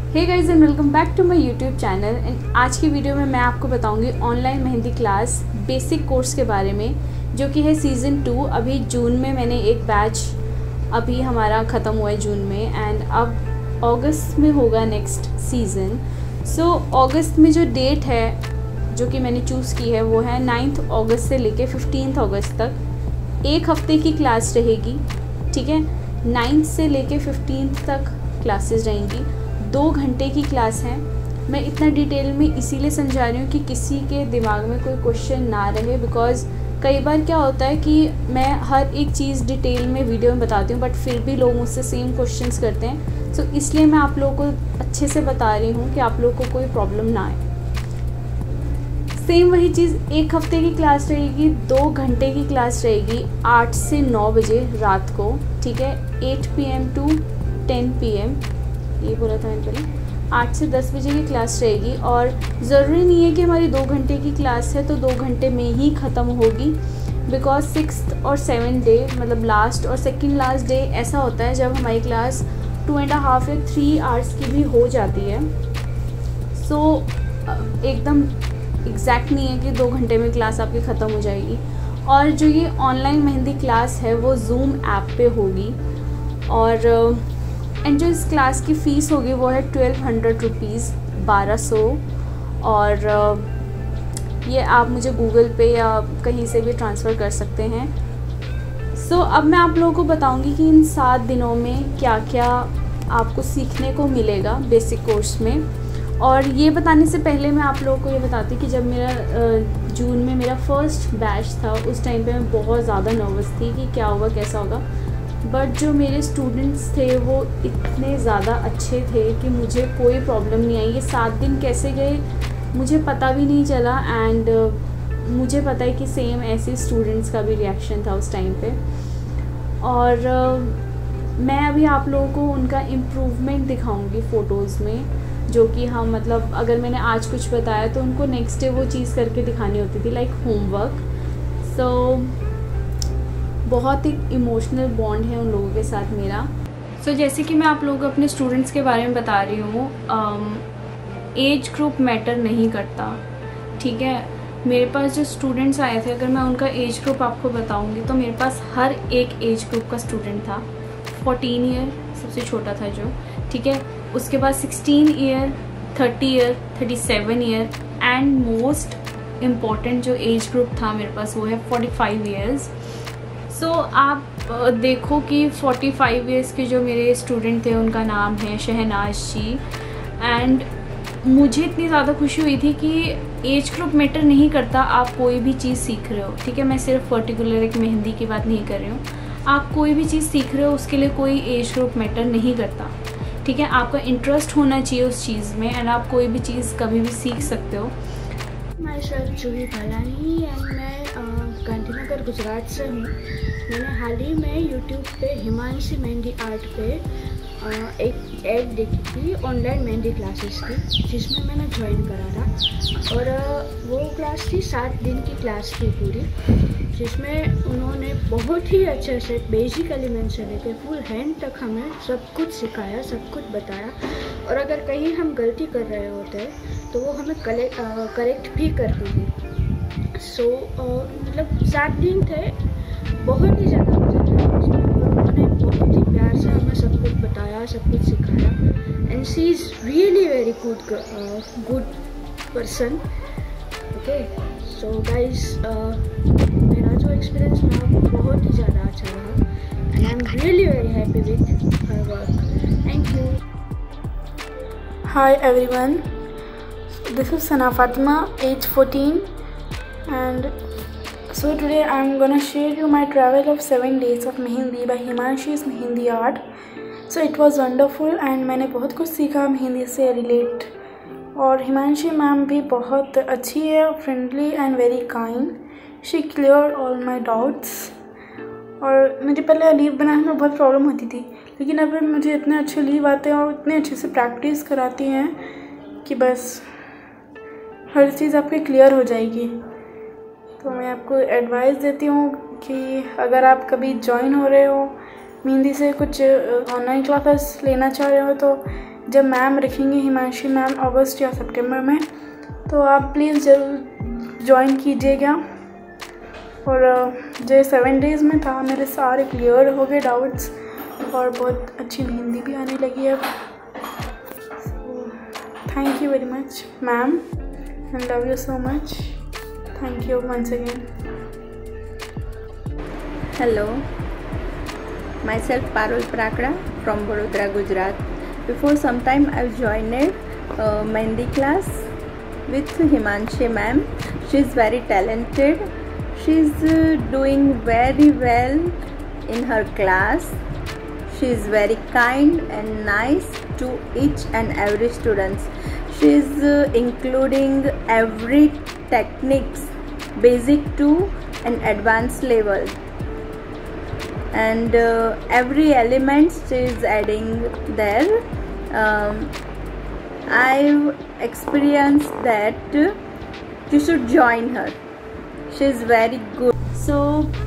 Hey guys and welcome back to my YouTube channel. And आज की video में मैं आपको बताऊंगी online mehndi class basic course के बारे में, जो कि है सीज़न 2। अभी जून में मैंने एक बैच अभी हमारा ख़त्म हुआ है जून में, एंड अब अगस्त में होगा नेक्स्ट सीज़न। सो अगस्त में जो डेट है जो कि मैंने चूज़ की है वो है 9 अगस्त से लेके 15 अगस्त तक। एक हफ्ते की क्लास रहेगी, ठीक है। 9 से लेके 15 तक क्लासेस रहेंगी। 2 घंटे की क्लास है। मैं इतना डिटेल में इसीलिए समझा रही हूँ कि किसी के दिमाग में कोई क्वेश्चन ना रहे, बिकॉज़ कई बार क्या होता है कि मैं हर एक चीज़ डिटेल में वीडियो में बताती हूँ बट फिर भी लोग मुझसे सेम क्वेश्चंस करते हैं। सो इसलिए मैं आप लोगों को अच्छे से बता रही हूँ कि आप लोगों को कोई प्रॉब्लम ना आए। सेम वही चीज़, एक हफ्ते की क्लास रहेगी, 2 घंटे की क्लास रहेगी, 8 से 9 बजे रात को, ठीक है। 8 PM टू 10 PM, ये बोला था मैंने पहले। 8 से 10 बजे की क्लास रहेगी और ज़रूरी नहीं है कि हमारी 2 घंटे की क्लास है तो 2 घंटे में ही ख़त्म होगी, बिकॉज 6th और 7th डे मतलब लास्ट और सेकेंड लास्ट डे ऐसा होता है जब हमारी क्लास 2.5 या 3 आवर्स की भी हो जाती है। सो एकदम एग्जैक्ट नहीं है कि 2 घंटे में क्लास आपकी ख़त्म हो जाएगी। और जो ये ऑनलाइन मेहंदी क्लास है वो जूम ऐप पे होगी, और एंड जो इस क्लास की फ़ीस होगी वो है 1200 रुपीज़, 1200। और ये आप मुझे गूगल पे या कहीं से भी ट्रांसफ़र कर सकते हैं। सो अब मैं आप लोगों को बताऊंगी कि इन 7 दिनों में क्या क्या आपको सीखने को मिलेगा बेसिक कोर्स में। और ये बताने से पहले मैं आप लोगों को ये बताती कि जब मेरा जून में मेरा फर्स्ट बैच था उस टाइम पे मैं बहुत ज़्यादा नर्वस थी कि क्या होगा कैसा होगा, बट जो मेरे स्टूडेंट्स थे वो इतने ज़्यादा अच्छे थे कि मुझे कोई प्रॉब्लम नहीं आई। ये 7 दिन कैसे गए मुझे पता भी नहीं चला, एंड मुझे पता है कि सेम ऐसे स्टूडेंट्स का भी रिएक्शन था उस टाइम पे। और मैं अभी आप लोगों को उनका इम्प्रूवमेंट दिखाऊंगी फ़ोटोज़ में, जो कि हम मतलब अगर मैंने आज कुछ बताया तो उनको नेक्स्ट डे वो चीज़ करके दिखानी होती थी, लाइक होमवर्क। सो बहुत एक इमोशनल बॉन्ड है उन लोगों के साथ मेरा। सो जैसे कि मैं आप लोगों को अपने स्टूडेंट्स के बारे में बता रही हूँ, एज ग्रुप मैटर नहीं करता, ठीक है। मेरे पास जो स्टूडेंट्स आए थे, अगर मैं उनका एज ग्रुप आपको बताऊँगी तो मेरे पास हर एक एज ग्रुप का स्टूडेंट था। 14 ईयर सबसे छोटा था जो, ठीक है। उसके बाद 16 year, 30 year, 37 year, and most important जो एज ग्रुप था मेरे पास वो है 45 ईयर्स। सो आप देखो कि 45 ईयर्स के जो मेरे स्टूडेंट थे उनका नाम है शहनाज जी। एंड मुझे इतनी ज़्यादा खुशी हुई थी कि एज ग्रुप मैटर नहीं करता, आप कोई भी चीज़ सीख रहे हो, ठीक है। मैं सिर्फ पर्टिकुलर एक मेहंदी की बात नहीं कर रही हूँ, आप कोई भी चीज़ सीख रहे हो उसके लिए कोई एज ग्रुप मैटर नहीं करता, ठीक है। आपका इंटरेस्ट होना चाहिए उस चीज़ में, एंड आप कोई भी चीज़ कभी भी सीख सकते हो। मैं सर जूही बालानी एंड मैं गांधीनगर गुजरात से हूँ। मैंने हाल ही में यूट्यूब पे हिमांशी मेहंदी आर्ट पे एक ऐड देखी थी ऑनलाइन मेहंदी क्लासेस की, जिसमें मैंने ज्वाइन करा था। और वो क्लास थी 7 दिन की क्लास थी पूरी, जिसमें उन्होंने बहुत ही अच्छे से बेसिक एलिमेंट से लेकर फुल हैंड तक हमें सब कुछ सिखाया, सब कुछ बताया। और अगर कहीं हम गलती कर रहे होते तो वो हमें करेक्ट भी करती थी। सो मतलब 7 दिन थे, बहुत ही ज़्यादा मज़ा आया उसमें। उन्होंने बहुत ही प्यार से हमें सब कुछ बताया, सब कुछ सिखाया, and she is really very good person. Okay, so guys मेरा जो एक्सपीरियंस रहा वो बहुत ही ज़्यादा अच्छा रहा, and I am really very happy with her work. Thank you. Hi everyone, this is Sana Fatima, age 14, and so today I'm gonna share you my travel of 7 days of mehndi by Himanshi's mehndi art. So it was wonderful and मैंने बहुत कुछ सीखा मेहंदी से relate. और Himanshi ma'am भी बहुत अच्छी है, friendly and very kind. She clear all my doubts. और मुझे पहले लीव बनाने में बहुत प्रॉब्लम होती थी, लेकिन अब मुझे इतने अच्छे लीव आते हैं और इतने अच्छे से प्रैक्टिस कराती हैं कि बस हर चीज़ आपकी क्लियर हो जाएगी। तो मैं आपको एडवाइस देती हूँ कि अगर आप कभी ज्वाइन हो रहे हो मेहंदी से, कुछ ऑनलाइन क्लासेस लेना चाह रहे हो, तो जब मैम रखेंगे हिमांशी मैम अगस्त या सितंबर में, तो आप प्लीज़ ज़रूर ज्वाइन कीजिएगा। और जो 7 डेज़ में था मेरे सारे क्लियर हो गए डाउट्स और बहुत अच्छी मेहंदी भी आने लगी है। Thank you very much ma'am, I love you so much. Thank you once again. Hello, myself Parul Prakra from Vadodara, Gujarat. Before some time I've joined Mehndi class with Himanshi ma'am. She's very talented. She's doing very well in her class. She's very kind and nice to each and every students. She's including every techniques, basic to an advanced level, and every element she is adding there. I've experienced that you should join her. She is very good. So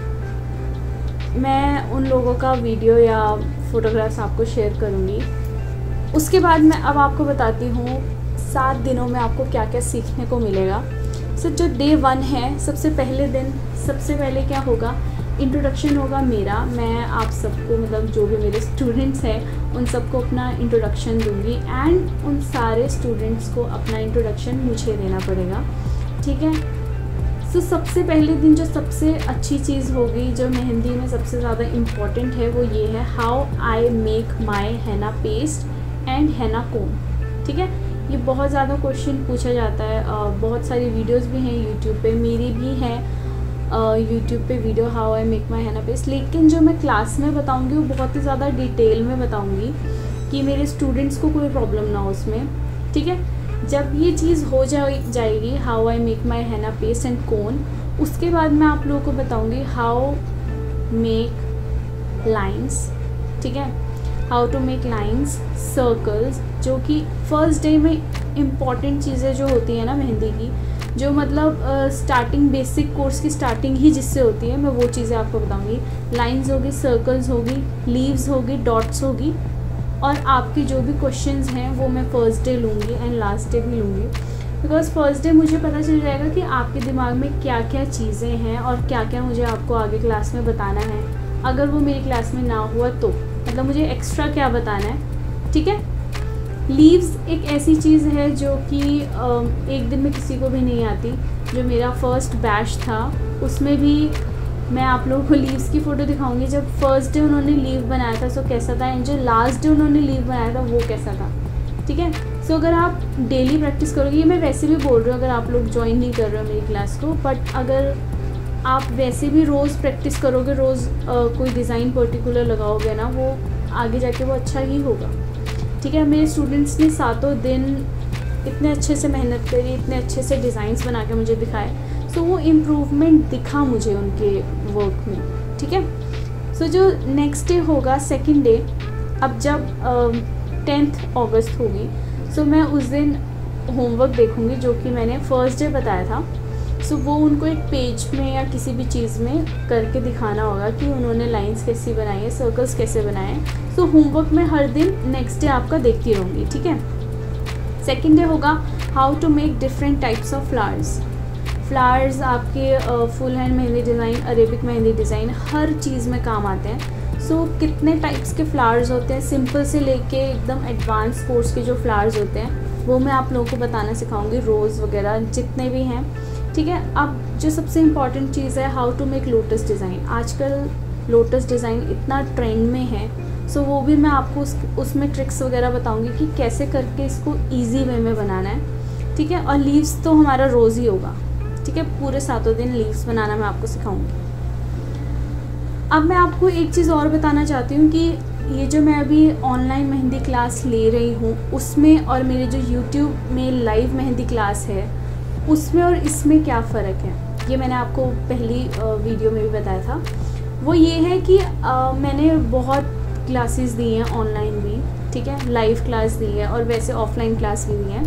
मैं उन लोगों का video या photographs आपको share करूँगी। उसके बाद मैं अब आपको बताती हूँ 7 दिनों में आपको क्या क्या सीखने को मिलेगा। जो डे 1 है, सबसे पहले दिन सबसे पहले क्या होगा, इंट्रोडक्शन होगा मेरा। मैं आप सबको मतलब जो भी मेरे स्टूडेंट्स हैं उन सबको अपना इंट्रोडक्शन दूंगी एंड उन सारे स्टूडेंट्स को अपना इंट्रोडक्शन मुझे देना पड़ेगा, ठीक है। सबसे पहले दिन जो सबसे अच्छी चीज़ होगी, जो मेहंदी में सबसे ज़्यादा इम्पॉर्टेंट है, वो ये है how I make my henna paste and हैना कोम, ठीक है। ये बहुत ज़्यादा क्वेश्चन पूछा जाता है। बहुत सारी वीडियोस भी हैं यूट्यूब पे, मेरी भी है यूट्यूब पे video how I make my henna paste. लेकिन जो मैं क्लास में बताऊंगी वो बहुत ही ज़्यादा डिटेल में बताऊंगी कि मेरे स्टूडेंट्स को कोई प्रॉब्लम ना हो उसमें, ठीक है। जब ये चीज़ हो जाएगी how I make my henna paste and कोन, उसके बाद मैं आप लोगों को बताऊँगी हाउ मेक लाइन्स, ठीक है, how to make lines, circles, जो कि फर्स्ट डे में इम्पॉर्टेंट चीज़ें जो होती हैं ना मेहंदी की, जो मतलब स्टार्टिंग बेसिक कोर्स की स्टार्टिंग ही जिससे होती है, मैं वो चीज़ें आपको बताऊंगी। लाइंस होगी, सर्कल्स होगी, लीव्स होगी, डॉट्स होगी, और आपके जो भी क्वेश्चंस हैं वो मैं फ़र्स्ट डे लूँगी एंड लास्ट डे भी लूँगी, बिकॉज़ फर्स्ट डे मुझे पता चल जाएगा कि आपके दिमाग में क्या क्या चीज़ें हैं और क्या क्या मुझे आपको आगे क्लास में बताना है। अगर वो मेरी क्लास में ना हुआ तो मतलब मुझे एक्स्ट्रा क्या बताना है, ठीक है। लीव्स एक ऐसी चीज़ है जो कि एक दिन में किसी को भी नहीं आती। जो मेरा फर्स्ट बैच था उसमें भी मैं आप लोगों को लीव्स की फ़ोटो दिखाऊंगी। जब फर्स्ट डे उन्होंने लीव बनाया था सो कैसा था, एंड जो लास्ट डे उन्होंने लीव बनाया था वो कैसा था, ठीक है। सो अगर आप डेली प्रैक्टिस करोगे, ये मैं वैसे भी बोल रही हूँ अगर आप लोग ज्वाइन नहीं कर रहे हो मेरी क्लास को, बट अगर आप वैसे भी रोज़ प्रैक्टिस करोगे, रोज़ कोई डिज़ाइन पर्टिकुलर लगाओगे ना, वो आगे जाके वो अच्छा ही होगा, ठीक है। मेरे स्टूडेंट्स ने 7 दिन इतने अच्छे से मेहनत करी, इतने अच्छे से डिज़ाइंस बना के मुझे दिखाए, सो वो इम्प्रूवमेंट दिखा मुझे उनके वर्क में, ठीक है। सो जो नेक्स्ट डे होगा, सेकंड डे, अब जब 10 अगस्त होगी, सो मैं उस दिन होमवर्क देखूँगी जो कि मैंने फर्स्ट डे बताया था। सो वो उनको एक पेज में या किसी भी चीज़ में करके दिखाना होगा कि उन्होंने लाइंस कैसी बनाई है, सर्कल्स कैसे बनाए हैं। सो होमवर्क में हर दिन नेक्स्ट डे आपका देखती रहूँगी, ठीक है। सेकंड डे होगा how to make different types of flowers. Flowers आपके full hand mehndi design, Arabic mehndi design, हर चीज़ में काम आते हैं। सो कितने टाइप्स के फ्लावर्स होते हैं, सिंपल से लेके एकदम एडवांस कोर्स के जो फ्लावर्स होते हैं वो मैं आप लोगों को बताना सिखाऊंगी, रोज़ वगैरह जितने भी हैं, ठीक है। अब जो सबसे इम्पॉर्टेंट चीज़ है how to make lotus design. आजकल लोटस डिज़ाइन इतना ट्रेंड में है, सो वो भी मैं आपको उसमें ट्रिक्स वगैरह बताऊंगी कि कैसे करके इसको इजी वे में बनाना है, ठीक है। और लीव्स तो हमारा रोज़ ही होगा, ठीक है, पूरे 7 दिन लीव्स बनाना मैं आपको सिखाऊंगी। अब मैं आपको एक चीज़ और बताना चाहती हूँ कि ये जो मैं अभी ऑनलाइन मेहंदी क्लास ले रही हूँ उसमें और मेरे जो यूट्यूब में लाइव मेहंदी क्लास है उसमें और इसमें क्या फ़र्क है, ये मैंने आपको पहली वीडियो में भी बताया था। वो ये है कि मैंने बहुत क्लासेस दी हैं ऑनलाइन भी, ठीक है, लाइव क्लास दी है और वैसे ऑफलाइन क्लास भी दी है,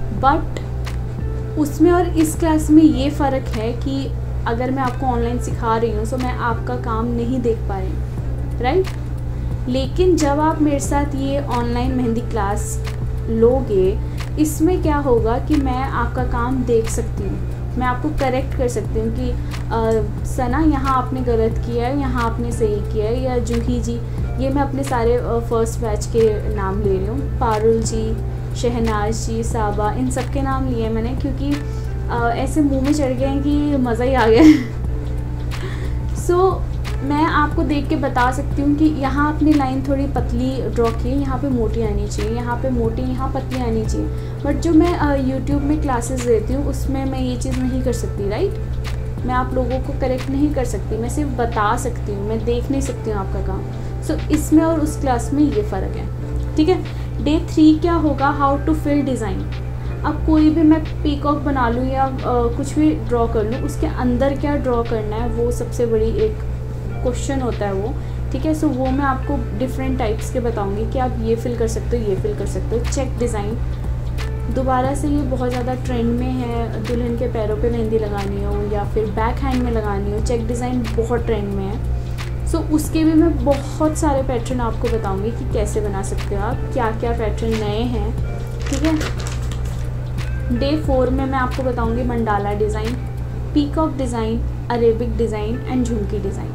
बट उसमें और इस क्लास में ये फ़र्क है कि अगर मैं आपको ऑनलाइन सिखा रही हूँ तो मैं आपका काम नहीं देख पा रही, राइट। लेकिन जब आप मेरे साथ ये ऑनलाइन मेहंदी क्लास लोगे, इसमें क्या होगा कि मैं आपका काम देख सकती हूँ, मैं आपको करेक्ट कर सकती हूँ कि सना यहाँ आपने गलत किया है, यहाँ आपने सही किया है, या जूही जी, ये मैं अपने सारे फर्स्ट बैच के नाम ले रही हूँ, पारुल जी, शहनाज जी, साबा, इन सब के नाम लिए मैंने, क्योंकि ऐसे मुंह में चढ़ गए हैं कि मज़ा ही आ गया। सो मैं आपको देख के बता सकती हूँ कि यहाँ अपनी लाइन थोड़ी पतली ड्रॉ की है, यहाँ पे मोटी आनी चाहिए, यहाँ पे मोटी, यहाँ पतली आनी चाहिए। बट जो मैं यूट्यूब में क्लासेस देती हूँ उसमें मैं ये चीज़ नहीं कर सकती, राइट? मैं आप लोगों को करेक्ट नहीं कर सकती, मैं सिर्फ बता सकती हूँ, मैं देख नहीं सकती हूँ आपका काम। सो इसमें और उस क्लास में ये फ़र्क है, ठीक है। डे 3 क्या होगा, हाउ टू फिल डिज़ाइन। अब कोई भी मैं पीकॉक बना लूँ या कुछ भी ड्रॉ कर लूँ, उसके अंदर क्या ड्रॉ करना है वो सबसे बड़ी एक क्वेश्चन होता है वो, ठीक है। सो वो मैं आपको डिफरेंट टाइप्स के बताऊंगी कि आप ये फिल कर सकते हो, ये फिल कर सकते हो। चेक डिज़ाइन दोबारा से ये बहुत ज़्यादा ट्रेंड में है, दुल्हन के पैरों पे मेहंदी लगानी हो या फिर बैक हैंड में लगानी हो, चेक डिज़ाइन बहुत ट्रेंड में है। सो उसके भी मैं बहुत सारे पैटर्न आपको बताऊंगी कि कैसे बना सकते हो आप, क्या क्या पैटर्न नए हैं, ठीक है। डे 4 में मैं आपको बताऊंगी mandala design, peacock design, Arabic design and jhumki design,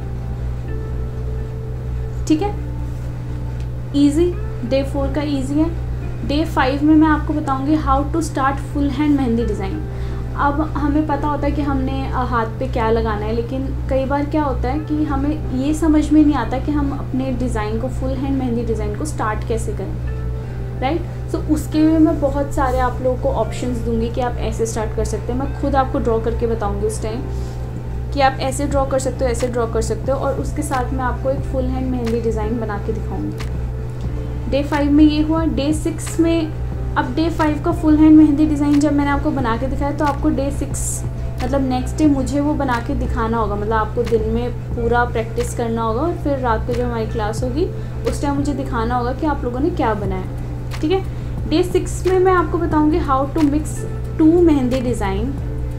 ठीक है। इजी, डे 4 का इजी है। डे 5 में मैं आपको बताऊंगी how to start full hand mehndi design. अब हमें पता होता है कि हमने हाथ पे क्या लगाना है, लेकिन कई बार क्या होता है कि हमें ये समझ में नहीं आता कि हम अपने डिज़ाइन को, फुल हैंड मेहंदी डिज़ाइन को स्टार्ट कैसे करें, राइट। सो उसके लिए मैं बहुत सारे आप लोगों को ऑप्शंस दूंगी कि आप ऐसे स्टार्ट कर सकते हैं। मैं खुद आपको ड्रॉ करके बताऊंगी उस टाइम कि आप ऐसे ड्रॉ कर सकते हो, ऐसे ड्रॉ कर सकते हो, और उसके साथ मैं आपको एक फुल हैंड मेहंदी डिज़ाइन बना के दिखाऊंगी। डे 5 में ये हुआ। डे 6 में, अब डे 5 का फुल हैंड मेहंदी डिज़ाइन जब मैंने आपको बना के दिखाया, तो आपको डे 6 मतलब नेक्स्ट डे मुझे वो बना के दिखाना होगा, मतलब आपको दिन में पूरा प्रैक्टिस करना होगा और फिर रात को जब हमारी क्लास होगी उस टाइम मुझे दिखाना होगा कि आप लोगों ने क्या बनाया, ठीक है। डे 6 में मैं आपको बताऊँगी how to mix 2 mehndi design,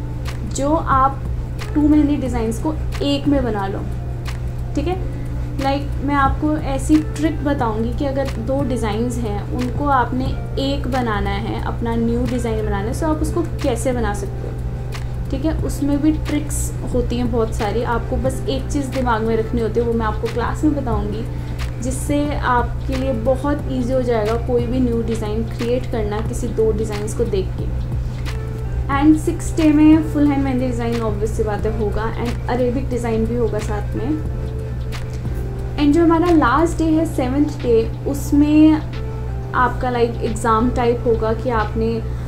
जो आप 2 मेहंदी डिज़ाइंस को एक में बना लो, ठीक है। लाइक मैं आपको ऐसी ट्रिक बताऊंगी कि अगर 2 डिज़ाइंस हैं उनको आपने एक बनाना है, अपना न्यू डिज़ाइन बनाना है, सो आप उसको कैसे बना सकते हो, ठीक है। उसमें भी ट्रिक्स होती हैं बहुत सारी, आपको बस एक चीज़ दिमाग में रखनी होती है, वो मैं आपको क्लास में बताऊँगी, जिससे आपके लिए बहुत ईजी हो जाएगा कोई भी न्यू डिज़ाइन क्रिएट करना किसी 2 डिज़ाइंस को देख के। एंड 6 डे में full hand mehndi design obvious सी बात है होगा, एंड अरेबिक डिज़ाइन भी होगा साथ में। एंड जो हमारा लास्ट डे है 7th डे, उसमें आपका लाइक एग्ज़ाम टाइप होगा कि आपने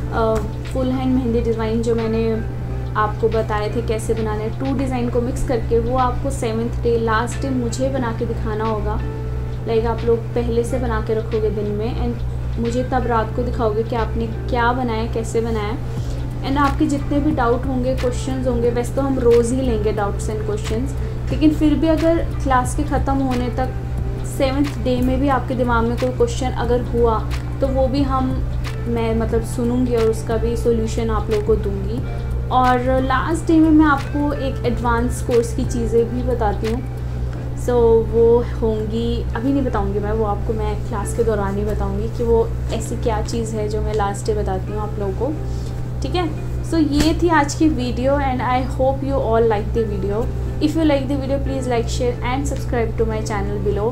फुल हैंड मेहंदी डिज़ाइन जो मैंने आपको बताए थे कैसे बनाने, 2 डिज़ाइन को मिक्स करके वो आपको 7th डे लास्ट डे मुझे बना के दिखाना होगा। लाइक आप लोग पहले से बना के रखोगे दिन में, एंड मुझे तब रात को दिखाओगे कि आपने क्या बनाया, कैसे बनाया। एंड आपके जितने भी डाउट होंगे, क्वेश्चंस होंगे, वैसे तो हम रोज़ ही लेंगे डाउट्स एंड क्वेश्चंस, लेकिन फिर भी अगर क्लास के ख़त्म होने तक 7th डे में भी आपके दिमाग में कोई क्वेश्चन अगर हुआ तो वो भी मैं मतलब सुनूंगी और उसका भी सॉल्यूशन आप लोगों को दूंगी। और लास्ट डे में मैं आपको एक एडवांस कोर्स की चीज़ें भी बताती हूँ, सो वो होंगी, अभी नहीं बताऊँगी मैं, वो आपको मैं क्लास के दौरान ही बताऊँगी कि वो ऐसी क्या चीज़ है जो मैं लास्ट डे बताती हूँ आप लोगों को, ठीक है। सो ये थी आज की video, and I hope you all like the video. If you like the video please like, share and subscribe to my channel below.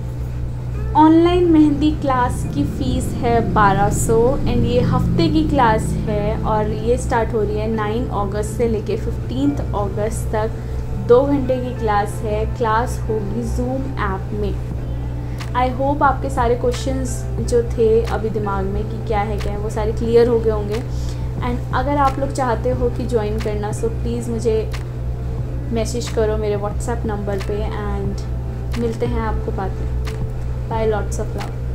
Online mehndi class की फ़ीस है 1200, एंड ये हफ्ते की क्लास है और ये स्टार्ट हो रही है 9 अगस्त से लेके 15 अगस्त तक। 2 घंटे की क्लास है, क्लास होगी जूम ऐप में। आई होप आपके सारे क्वेश्चंस जो थे अभी दिमाग में कि क्या है वो सारे क्लियर हो गए होंगे। एंड अगर आप लोग चाहते हो कि ज्वाइन करना, सो प्लीज़ मुझे मैसेज करो मेरे व्हाट्सएप नंबर पे, एंड मिलते हैं आपको बाद में। Bye, lots of love.